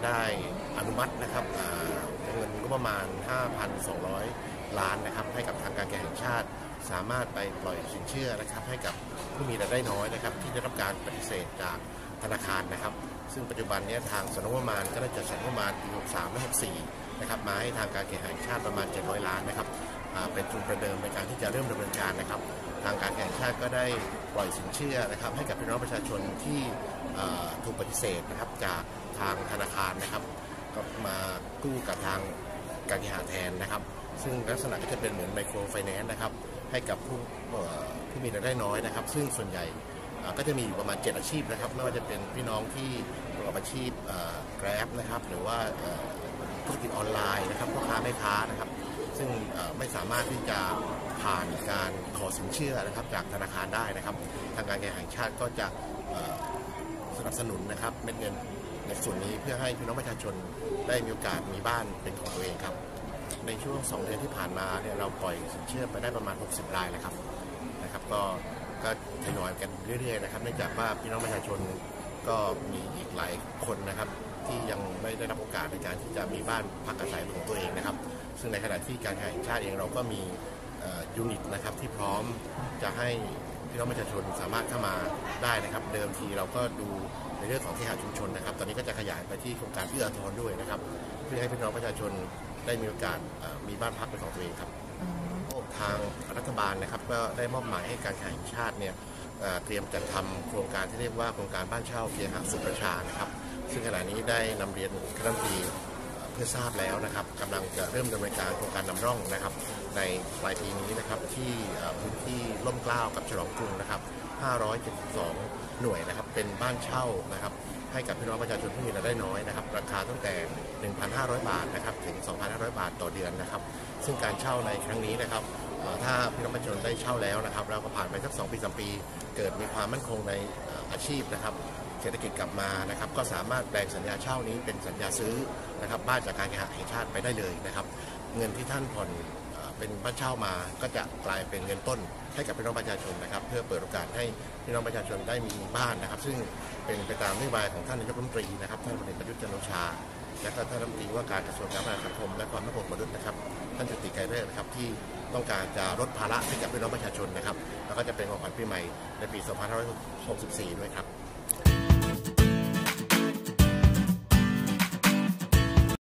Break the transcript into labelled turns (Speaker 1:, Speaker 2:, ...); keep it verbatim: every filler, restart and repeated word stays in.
Speaker 1: ได้อนุมัตินะครับเงินก็ประมาณ ห้าพันสองร้อย ล้านนะครับให้กับทางการแข่งชาติสามารถไปปล่อยสินเชื่อนะครับให้กับผู้มีรายได้น้อยนะครับที่ได้รับการปฏิเสธจากธนาคารนะครับซึ่งปัจจุบันนี้ทางสำนักงบประมาณก็ได้จัดสรรงบประมาณปีหกสามและหกสี่นะครับมาให้ทางการแข่งชาติประมาณเจ็ดร้อยล้านนะครับเป็นทุนประเดิมในการที่จะเริ่มดำเนินการนะครับทางการแข่งชาติก็ได้ปล่อยสินเชื่อนะครับให้กับพี่น้องประชาชนที่ถูกปฏิเสธนะครับจากทางธนาคารนะครับก็มากู้กับทางการแข่งแทนนะครับซึ่งลักษณะก็จะเป็นเหมือนไมโครไฟแนนซ์นะครับให้กับผู้ผู้มีรายได้น้อยนะครับซึ่งส่วนใหญ่ก็จะมีอยู่ประมาณเจ็ดอาชีพนะครับไม่ว่าจะเป็นพี่น้องที่ประกอบอาชีพแกร็บนะครับหรือว่าธุรกิจออนไลน์นะครับพ่อค้าแม่ค้านะครับซึ่งไม่สามารถที่จะผ่านการขอสินเชื่อนะครับจากธนาคารได้นะครับทางการแข่งชาติก็จะสนับสนุนนะครับเม็ดเงินในส่วนนี้เพื่อให้พี่น้องประชาชนได้มีโอกาสมีบ้านเป็นของตัวเองครับในช่วงสองเดือนที่ผ่านมาเนี่ยเราปล่อยสินเชื่อไปได้ประมาณหกสิบรายแล้วครับนะครับก็ก็ทยอยกันเรื่อยๆนะครับเนื่องจากว่าพี่น้องประชาชนก็มีอีกหลายคนนะครับที่ยังไม่ได้รับโอกาสในการที่จะมีบ้านพักอาศัยของตัวเองนะครับซึ่งในขณะที่การแข่งชาติเองเราก็มียูนิตนะครับที่พร้อมจะให้พี่น้องประชาชนสามารถเข้ามาได้นะครับเดิมทีเราก็ดูในเรื่องของที่หาชุมชนนะครับตอนนี้ก็จะขยายไปที่โครงการเอื้ออาทรด้วยนะครับเพื่อให้พี่น้องประชาชนได้มีโอกาสมีบ้านพักเป็นของตัวเองครับทางรัฐบาลนะครับก็ได้มอบหมายให้การแข่งชาติเนี่ยเตรียมจัดทำโครงการที่เรียกว่าโครงการบ้านเช่าเพียงหาสุประชานะครับซึ่งขณะนี้ได้นำเรียนคณะรัฐมนตรีเพื่อทราบแล้วนะครับกำลังจะเริ่มดำเนินการโครงการนำร่องนะครับในปลายปีนี้นะครับที่พื้นที่ร่มเกล้ากับฉลองกรุงนะครับห้าร้อยเจ็ดสิบสองหน่วยนะครับเป็นบ้านเช่านะครับให้กับพี่น้องประชาชนที่มีรายได้น้อยนะครับราคาตั้งแต่ หนึ่งพันห้าร้อย บาทนะครับถึง สองพันห้าร้อย บาทต่อเดือนนะครับซึ่งการเช่าในครั้งนี้นะครับถ้าพี่น้องประชาชนได้เช่าแล้วนะครับเราก็ผ่านไปสักสองปีสามปีเกิดมีความมั่นคงในอาชีพนะครับเศรษฐกิจกลับมานะครับก็สามารถแปลงสัญญาเช่านี้เป็นสัญญาซื้อนะครับบ้านจากการแข่งชาติไปได้เลยนะครับเงินที่ท่านผ่อนเป็นบ้านเช่ามาก็จะกลายเป็นเงินต้นให้กับพี่น้องประชาชนนะครับเพื่อเปิดโอกาสให้พี่น้องประชาชนได้มีบ้านนะครับซึ่งเป็นไปตามนโยบายของท่านนายกรัฐมนตรีนะครับท่านพลเอกประยุทธ์จันทร์โอชาและก็ท่านรัฐมนตรีว่าการกระทรวงการพัฒนาสังคมและความมั่นคงของมนุษย์นะครับท่านจุติไกรฤกษ์นะครับที่ต้องการจะลดภาระให้กับพี่น้องประชาชนนะครับแล้วก็จะเป็นของขวัญปีใหม่ในปี สองพันห้าร้อยหกสิบสี่ ด้วยครับ